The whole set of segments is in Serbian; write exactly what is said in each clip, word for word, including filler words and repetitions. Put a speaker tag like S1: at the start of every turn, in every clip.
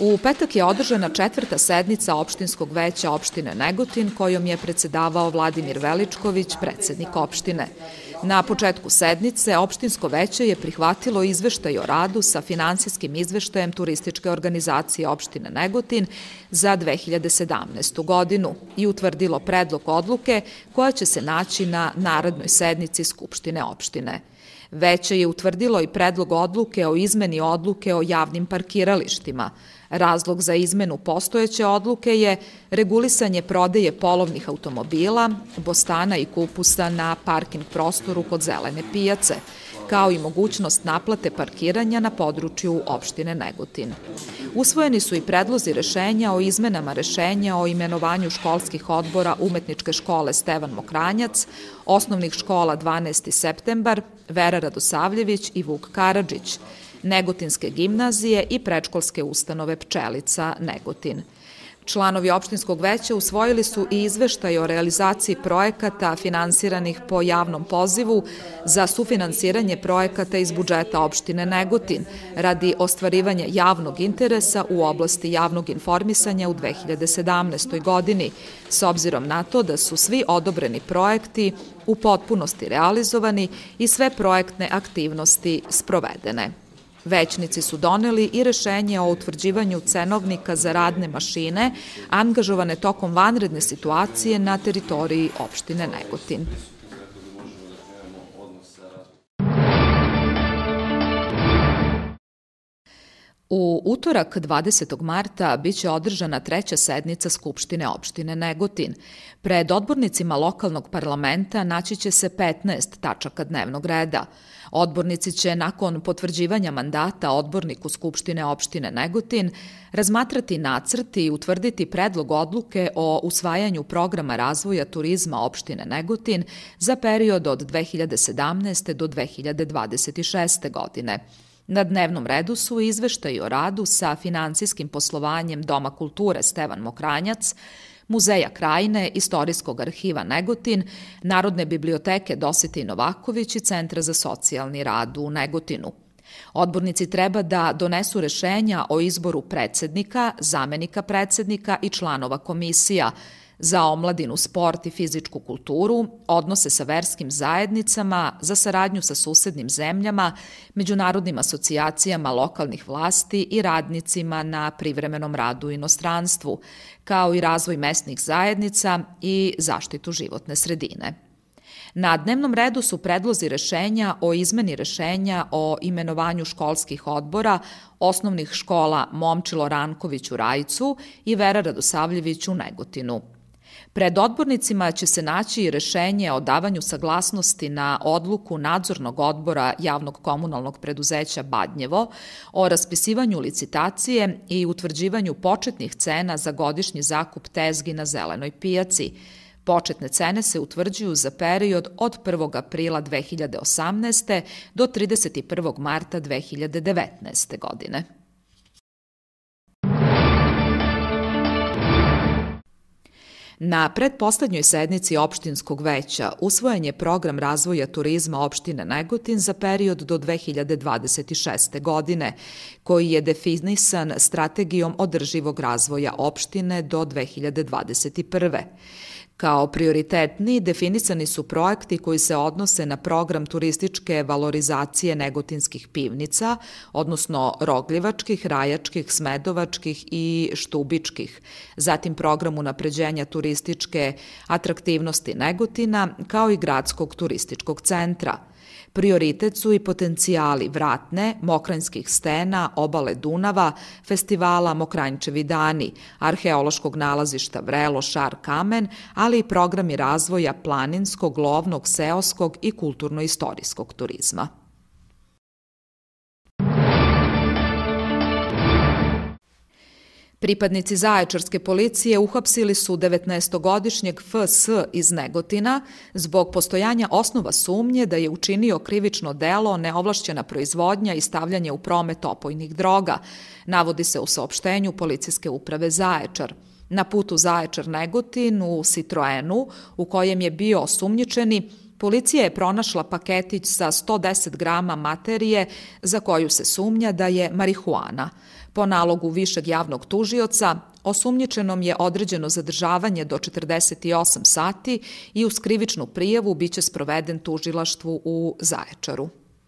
S1: U petak je održana četvrta sednica opštinskog veća opštine Negotin, kojom je predsedavao Vladimir Veličković, predsednik opštine. Na početku sednice opštinsko veće je prihvatilo izveštaj o radu sa finansijskim izveštajem turističke organizacije opštine Negotin za dve hiljade sedamnaestu. godinu i utvrdilo predlog odluke koja će se naći na narednoj sednici Skupštine opštine. Veće je utvrdilo i predlog odluke o izmeni odluke o javnim parkiralištima. Razlog za izmenu postojeće odluke je regulisanje prodaje polovnih automobila, bostana i kupusa na parking prostoru kod Zelene pijace, kao i mogućnost naplate parkiranja na području opštine Negotin. Usvojeni su i predlozi rešenja o izmenama rešenja o imenovanju školskih odbora Umetničke škole Stevan Mokranjac, osnovnih škola dvanaesti septembar, Vera Radosavljević i Vuk Karadžić, Negotinske gimnazije i predškolske ustanove Pčelica Negotin. Članovi opštinskog veća usvojili su i izveštaj o realizaciji projekata finansiranih po javnom pozivu za sufinansiranje projekata iz budžeta opštine Negotin radi ostvarivanja javnog interesa u oblasti javnog informisanja u dve hiljade sedamnaestoj. godini, s obzirom na to da su svi odobreni projekti u potpunosti realizovani i sve projektne aktivnosti sprovedene. Većnici su doneli i rešenje o utvrđivanju cenovnika za radne mašine angažovane tokom vanredne situacije na teritoriji opštine Negotin. U utorak dvadesetog marta biće održana treća sednica Skupštine opštine Negotin. Pred odbornicima lokalnog parlamenta naći će se petnaest tačaka dnevnog reda. Odbornici će nakon potvrđivanja mandata odborniku Skupštine opštine Negotin razmatrati nacrt i utvrditi predlog odluke o usvajanju programa razvoja turizma opštine Negotin za period od dve hiljade sedamnaeste. do dve hiljade dvadeset šeste. godine. Na dnevnom redu su izveštaji o radu sa finansijskim poslovanjem Doma kulture Stevan Mokranjac, Muzeja Krajine, Istorijskog arhiva Negotin, Narodne biblioteke Dositej Novaković i Centra za socijalni rad u Negotinu. Odbornici treba da donesu rešenja o izboru predsednika, zamenika predsednika i članova komisija za omladinu, sport i fizičku kulturu, odnose sa verskim zajednicama, za saradnju sa susednim zemljama, međunarodnim asocijacijama lokalnih vlasti i radnicima na privremenom radu u inostranstvu, kao i razvoj mesnih zajednica i zaštitu životne sredine. Na dnevnom redu su predlozi rešenja o izmeni rešenja o imenovanju školskih odbora osnovnih škola Momčilo Ranković u Rajcu i Vera Radosavljević u Negotinu. Pred odbornicima će se naći i rešenje o davanju saglasnosti na odluku nadzornog odbora javnog komunalnog preduzeća Badnjevo o raspisivanju licitacije i utvrđivanju početnih cena za godišnji zakup tezgi na Zelenoj pijaci. Početne cene se utvrđuju za period od prvog aprila dve hiljade osamnaeste. do trideset prvog marta dve hiljade devetnaeste. godine. Na pretposlednjoj sednici opštinskog veća usvojen je program razvoja turizma opštine Negotin za period do dve hiljade dvadeset šeste. godine, koji je definisan strategijom održivog razvoja opštine do dve hiljade dvadeset prve. Kao prioritetni definisani su projekti koji se odnose na program turističke valorizacije negotinskih pivnica, odnosno rogljevačkih, rajačkih, smedovačkih i štubičkih, zatim program unapređenja turističke atraktivnosti Negotina, kao i gradskog turističkog centra. Prioritet su i potencijali Vratne, Mokranjskih stena, obale Dunava, festivala Mokranjčevi dani, arheološkog nalazišta Vrelo, Šar, Kamen, ali i programi razvoja planinskog, lovnog, seoskog i kulturno-istorijskog turizma. Pripadnici Zaječarske policije uhapsili su devetnaestogodišnjeg F S iz Negotina zbog postojanja osnova sumnje da je učinio krivično delo neovlašćena proizvodnja i stavljanje u promet opojnih droga, navodi se u saopštenju Policijske uprave Zaječar. Na putu Zaječar-Negotin u Citroenu, u kojem je bio osumnjičeni, Policija je pronašla paketić sa sto deset grama materije za koju se sumnja da je marihuana. Po nalogu višeg javnog tužioca, osumnjičenom je određeno zadržavanje do četrdeset osam sati i uz krivičnu prijavu biće sproveden tužilaštvu u Zaječaru.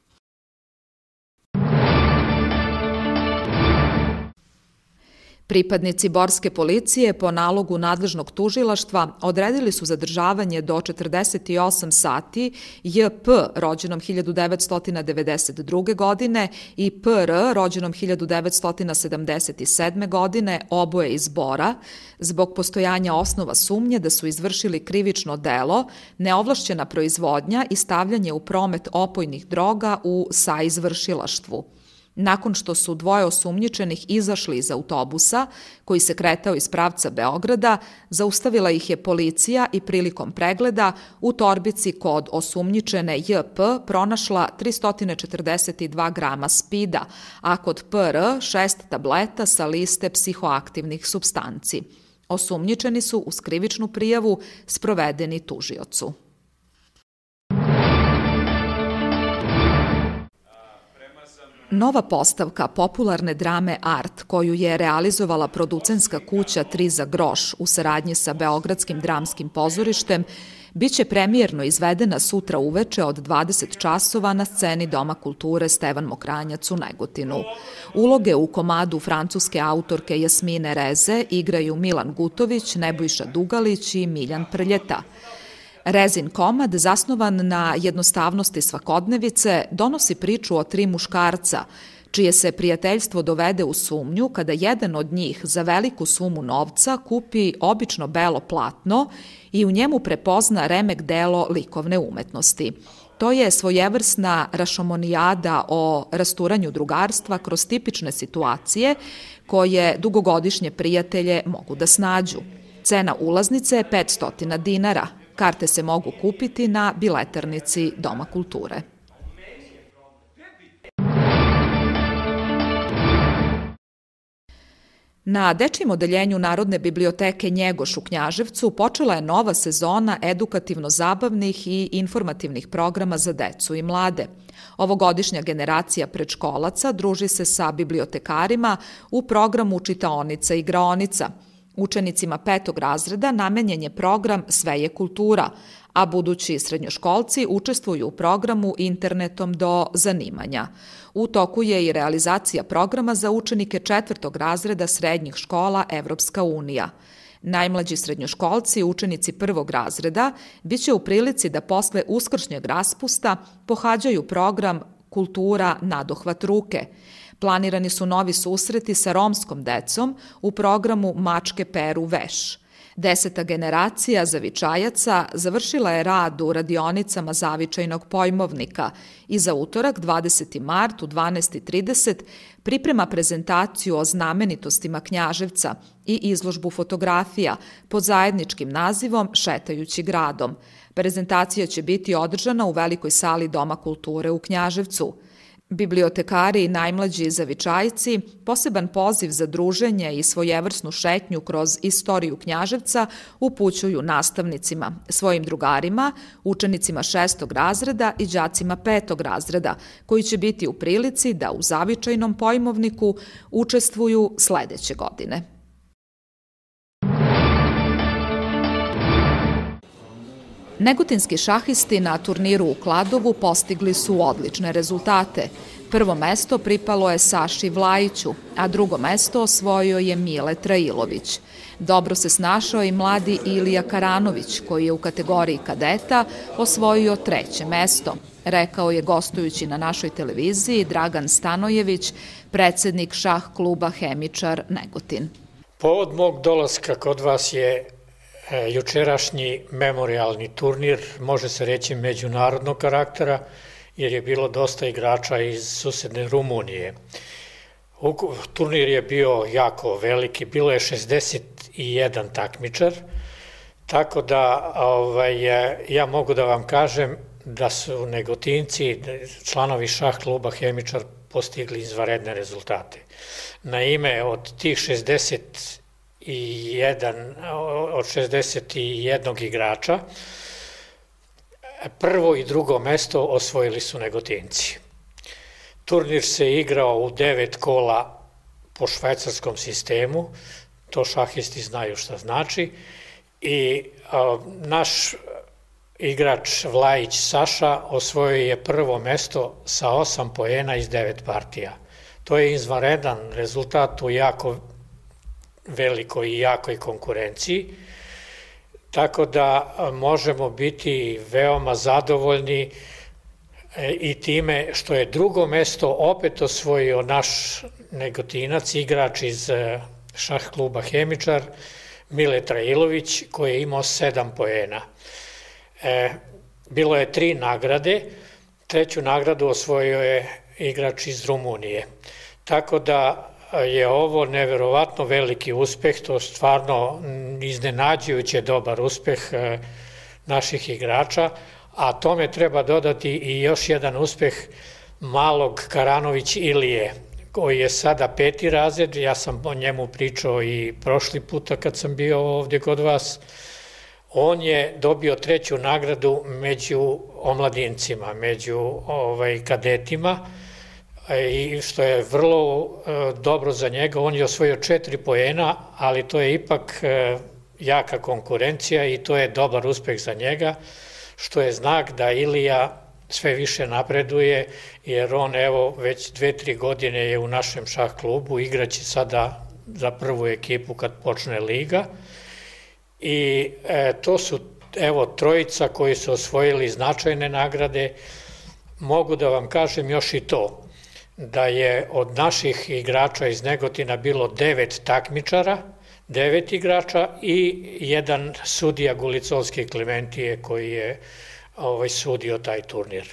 S1: Pripadnici Borske policije po nalogu nadležnog tužilaštva odredili su zadržavanje do četrdeset osam sati J P rođenom hiljadu devetsto devedeset druge. godine i P R rođenom hiljadu devetsto sedamdeset sedme. godine, oboje iz Bora, zbog postojanja osnova sumnje da su izvršili krivično delo, neovlašćena proizvodnja i stavljanje u promet opojnih droga u saizvršilaštvu. Nakon što su dvoje osumnjičenih izašli iz autobusa, koji se kretao iz pravca Beograda, zaustavila ih je policija i prilikom pregleda u torbici kod osumnjičene J P pronašla tristo četrdeset dva grama spida, a kod P R šest tableta sa liste psihoaktivnih supstanci. Osumnjičeni su uz krivičnu prijavu sprovedeni tužiocu. Nova postavka popularne drame Art, koju je realizovala producentska kuća Tri za groš u saradnji sa Beogradskim dramskim pozorištem, biće premijerno izvedena sutra uveče od dvadeset časova na sceni Doma kulture Stevan Mokranjac u Negotinu. Uloge u komadu francuske autorke Jasmine Reze igraju Milan Gutović, Nebojša Dugalić i Miljan Prljeta. Rezin komad, zasnovan na jednostavnosti svakodnevice, donosi priču o tri muškarca, čije se prijateljstvo dovede u sumnju kada jedan od njih za veliku sumu novca kupi obično belo platno i u njemu prepozna remek delo likovne umetnosti. To je svojevrsna rašomonijada o rasturanju drugarstva kroz tipične situacije koje dugogodišnje prijatelje mogu da snađu. Cena ulaznice je petsto dinara. Karte se mogu kupiti na bileternici Doma kulture. Na dečijem odeljenju Narodne biblioteke Njegoš u Knjaževcu počela je nova sezona edukativno-zabavnih i informativnih programa za decu i mlade. Ovogodišnja generacija predškolaca druži se sa bibliotekarima u programu Čitaonica i igraonica. Učenicima petog razreda namenjen je program Sve je kultura, a budući srednjoškolci učestvuju u programu Internetom do zanimanja. U toku je i realizacija programa za učenike četvrtog razreda srednjih škola Evropska unija. Najmlađi srednjoškolci, učenici prvog razreda, biće u prilici da posle uskršnjeg raspusta pohađaju program Kultura nadohvat ruke. Planirani su novi susreti sa romskom decom u programu Mačke peru veš. Deseta generacija zavičajaca završila je rad u radionicama zavičajnog pojmovnika i za utorak dvadeseti mart u dvanaest i trideset priprema prezentaciju o znamenitostima Knjaževca i izložbu fotografija pod zajedničkim nazivom Šetajući gradom. Prezentacija će biti održana u velikoj sali Doma kulture u Knjaževcu. Bibliotekari i najmlađi zavičajci poseban poziv za druženje i svojevrsnu šetnju kroz istoriju Knjaževca upućuju nastavnicima, svojim drugarima, učenicima šestog razreda i đacima petog razreda, koji će biti u prilici da u zavičajnom pojmovniku učestvuju sledeće godine. Negotinski šahisti na turniru u Kladovu postigli su odlične rezultate. Prvo mesto pripalo je Saši Vlajiću, a drugo mesto osvojio je Mile Trailović. Dobro se snašao i mladi Ilija Karanović, koji je u kategoriji kadeta osvojio treće mesto, rekao je gostujući na našoj televiziji Dragan Stanojević, predsednik šah kluba Hemičar Negotin.
S2: Povod mog dolaska kod vas je jučerašnji memorialni turnir, može se reći međunarodnog karaktera, jer je bilo dosta igrača iz susedne Rumunije. Turnir je bio jako veliki, bilo je šezdeset jedan takmičar, tako da ovaj, ja mogu da vam kažem da su Negotinci, članovi šah kluba Hemičar, postigli izvanredne rezultate. Naime, od tih šezdeset jedan, od šezdeset jednog igrača, Prvo i drugo mesto osvojili su Negotinci. Turnir se igrao u devet kola po švajcarskom sistemu, to šahisti znaju šta znači, i a, naš igrač Vlajić Saša osvojio je prvo mesto sa osam poena iz devet partija. To je izvanredan rezultat u jako velikoj i jakoj konkurenciji, tako da možemo biti veoma zadovoljni i time što je drugo mesto opet osvojio naš Negotinac, igrač iz šah kluba Hemičar, Mile Trailović, koji je imao sedam poena. E, bilo je tri nagrade, treću nagradu osvojio je igrač iz Rumunije. Tako da je ovo neverovatno veliki uspeh, to stvarno iznenađujuće dobar uspeh naših igrača, a tome treba dodati i još jedan uspeh malog Karanović Ilije, koji je sada peti razred, ja sam o njemu pričao i prošli puta kad sam bio ovdje kod vas. On je dobio treću nagradu među omladincima, među ovaj, kadetima, i što je vrlo dobro za njega. On je osvojio četiri poena, ali to je ipak jaka konkurencija i to je dobar uspeh za njega, što je znak da Ilija sve više napreduje, jer on evo već dve, tri godine je u našem šah klubu, igraće sada za prvu ekipu kad počne liga. I e, to su evo trojica koji su osvojili značajne nagrade. Mogu da vam kažem još i to, da je od naših igrača iz Negotina bilo devet takmičara, devet igrača i jedan sudija Gulicolski Klementije koji je ovaj, sudio taj turnir.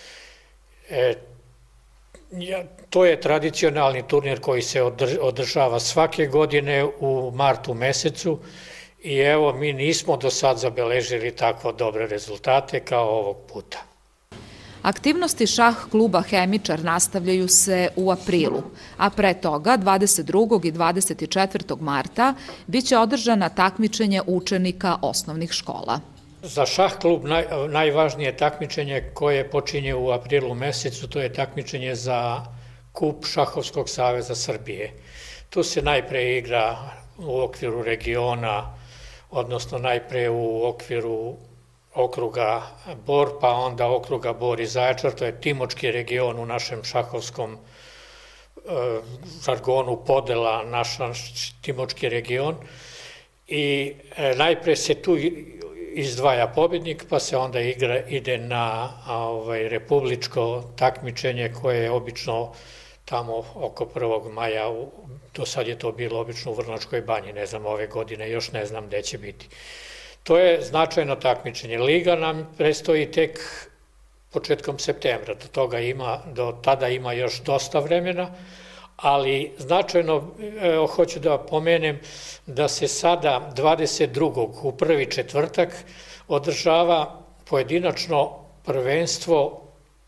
S2: E, ja, to je tradicionalni turnir koji se održava svake godine u martu mesecu i evo mi nismo do sad zabeležili tako dobre rezultate kao ovog puta.
S1: Aktivnosti šah kluba Hemičar nastavljaju se u aprilu, a pre toga dvadeset drugog i dvadeset četvrtog marta biće održana takmičenje učenika osnovnih škola.
S2: Za šah klub naj, najvažnije takmičenje koje počinje u aprilu mesecu, to je takmičenje za kup Šahovskog saveza Srbije. Tu se najpre igra u okviru regiona, odnosno najpre u okviru okruga Bor, pa onda okruga Bor i Zaječar, to je Timočki region u našem šahovskom e, žargonu podela, naš Timočki region. I e, najpre se tu izdvaja pobjednik, pa se onda igra, ide na ovaj, republičko takmičenje koje je obično tamo oko prvog maja, u, do sad je to bilo obično u Vrnačkoj banji, ne znam ove godine, još ne znam gde će biti. To je značajno takmičenje. Liga nam predstoji tek početkom septembra, do toga ima, do tada ima još dosta vremena, ali značajno, evo, hoću da pomenem da se sada dvadeset drugog u prvi četvrtak održava pojedinačno prvenstvo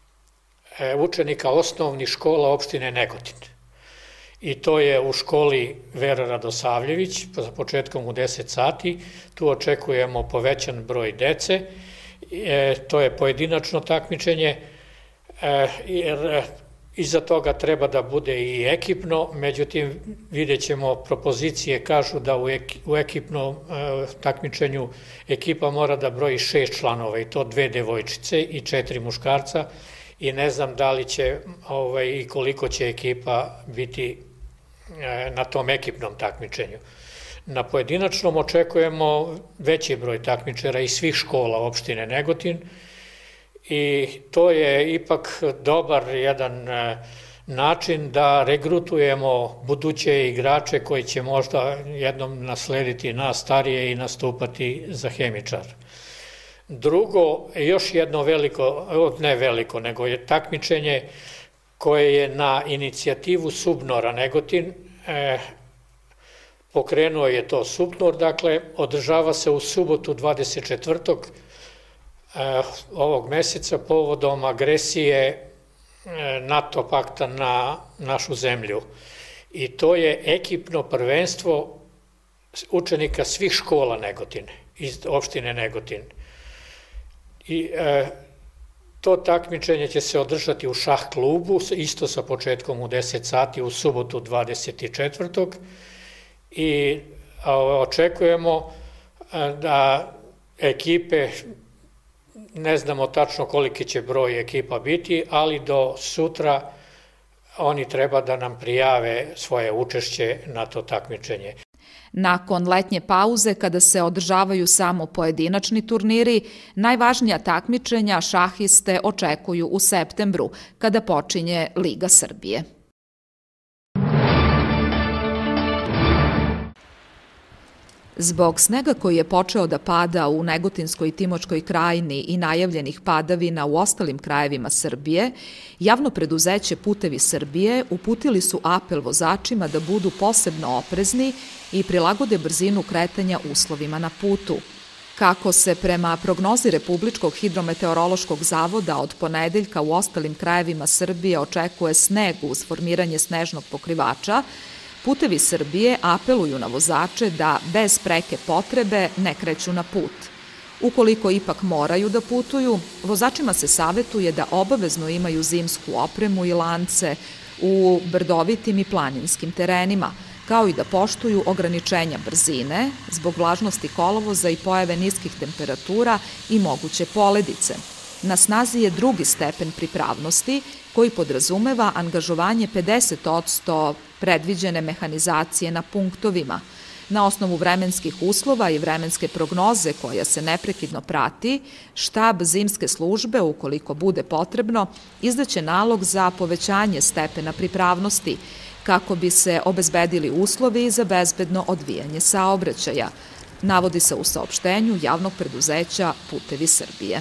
S2: učenika osnovnih škola opštine Negotin. I to je u školi Vera Radosavljević, za početkom u deset sati. Tu očekujemo povećan broj dece. E, to je pojedinačno takmičenje, e, jer iza toga treba da bude i ekipno, međutim vidjet ćemo, propozicije kažu da u, ek, u ekipnom e, takmičenju ekipa mora da broji šest članova, i to dve devojčice i četiri muškarca, i ne znam da li će ovaj, i koliko će ekipa biti na tom ekipnom takmičenju. Na pojedinačnom očekujemo veći broj takmičara iz svih škola opštine Negotin i to je ipak dobar jedan način da regrutujemo buduće igrače koji će možda jednom naslediti nas starije i nastupati za Hemičar. Drugo, još jedno veliko, ne veliko, nego je takmičenje koje je na inicijativu Subnora Negotin, e, pokrenuo je to Subnor, dakle, održava se u subotu dvadeset četvrtog E, ovog meseca povodom agresije e, NATO pakta na našu zemlju. I to je ekipno prvenstvo učenika svih škola Negotine, iz opštine Negotin. I e, to takmičenje će se održati u šah klubu, isto sa početkom u deset sati u subotu dvadeset četvrtog i očekujemo da ekipe, ne znamo tačno koliki će broj ekipa biti, ali do sutra oni treba da nam prijave svoje učešće na to takmičenje.
S1: Nakon letnje pauze, kada se održavaju samo pojedinačni turniri, najvažnija takmičenja šahiste očekuju u septembru, kada počinje Liga Srbije. Zbog snega koji je počeo da pada u Negotinskoj i Timočkoj krajini i najavljenih padavina u ostalim krajevima Srbije, javno preduzeće Putevi Srbije uputili su apel vozačima da budu posebno oprezni i prilagode brzinu kretanja uslovima na putu. Kako se prema prognozi Republičkog hidrometeorološkog zavoda od ponedeljka u ostalim krajevima Srbije očekuje sneg uz formiranje snežnog pokrivača, Putevi Srbije apeluju na vozače da bez preke potrebe ne kreću na put. Ukoliko ipak moraju da putuju, vozačima se savetuje da obavezno imaju zimsku opremu i lance u brdovitim i planinskim terenima, kao i da poštuju ograničenja brzine zbog vlažnosti kolovoza i pojave niskih temperatura i moguće poledice. Na snazi je drugi stepen pripravnosti koji podrazumeva angažovanje pedeset posto predviđene mehanizacije na punktovima. Na osnovu vremenskih uslova i vremenske prognoze koja se neprekidno prati, štab zimske službe, ukoliko bude potrebno, izdaće nalog za povećanje stepena pripravnosti kako bi se obezbedili uslovi za bezbedno odvijanje saobraćaja, navodi se u saopštenju javnog preduzeća Putevi Srbije.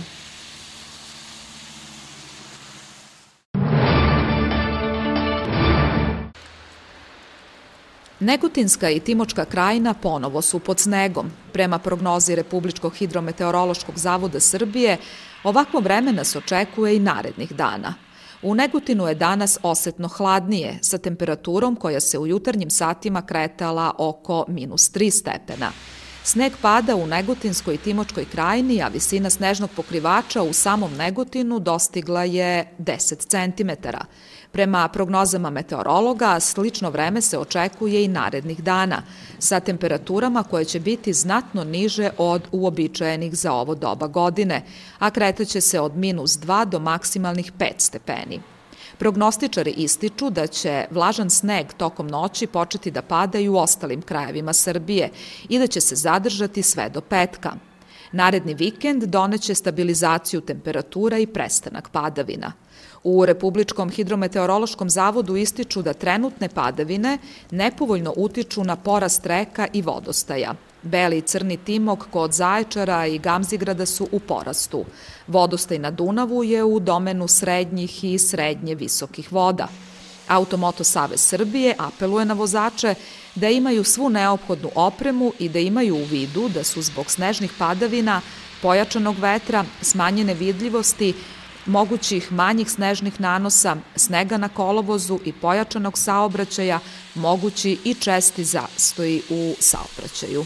S1: Negotinska i Timočka krajina ponovo su pod snegom. Prema prognozi Republičkog hidrometeorološkog zavoda Srbije, ovakvo vreme nas očekuje i narednih dana. U Negotinu je danas osetno hladnije, sa temperaturom koja se u jutarnjim satima kretala oko minus tri stepena. Sneg pada u Negotinskoj i Timočkoj krajini, a visina snežnog pokrivača u samom Negotinu dostigla je deset centimetara. Prema prognozama meteorologa, slično vreme se očekuje i narednih dana, sa temperaturama koje će biti znatno niže od uobičajenih za ovo doba godine, a kretaće se od minus dva do maksimalnih pet stepeni. Prognostičari ističu da će vlažan sneg tokom noći početi da pada i u ostalim krajevima Srbije i da će se zadržati sve do petka. Naredni vikend doneće stabilizaciju temperatura i prestanak padavina. U Republičkom hidrometeorološkom zavodu ističu da trenutne padavine nepovoljno utiču na porast reka i vodostaja. Beli i Crni Timok kod Zaječara i Gamzigrada su u porastu. Vodostaj na Dunavu je u domenu srednjih i srednje visokih voda. Automoto Savez Srbije apeluje na vozače da imaju svu neophodnu opremu i da imaju u vidu da su zbog snežnih padavina, pojačanog vetra, smanjene vidljivosti, mogućih manjih snežnih nanosa, snega na kolovozu i pojačanog saobraćaja mogući i česti zastoji u saobraćaju.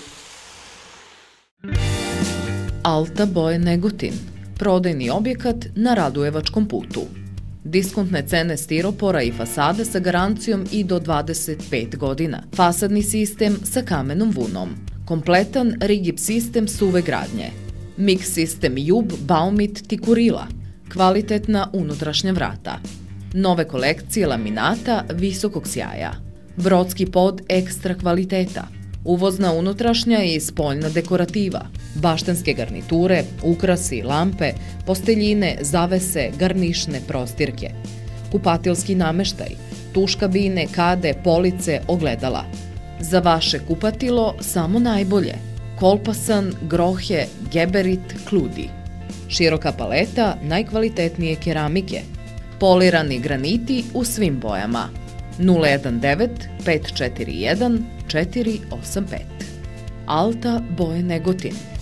S3: Alta Boje Negotin, prodajni objekat na Radojevačkom putu. Diskontne cene stiropora i fasade sa garancijom i do dvadeset pet godina. Fasadni sistem sa kamenom vunom. Kompletan rigip sistem suve gradnje. Mix sistem Jub, Baumit, Tikurila. Kvalitetna unutrašnja vrata. Nove kolekcije laminata visokog sjaja. Brodski pod ekstra kvaliteta. Uvozna unutrašnja i spoljna dekorativa. Baštenske garniture, ukrasi, lampe, posteljine, zavese, garnišne prostirke. Kupatilski nameštaj. Tuš kabine, kade, police, ogledala. Za vaše kupatilo samo najbolje. Kolpasan, grohe, geberit, kludi. Široka paleta najkvalitetnije keramike. Polirani graniti u svim bojama. nula jedan devet pet četiri jedan četiri osam pet. Alta Boje Negotin.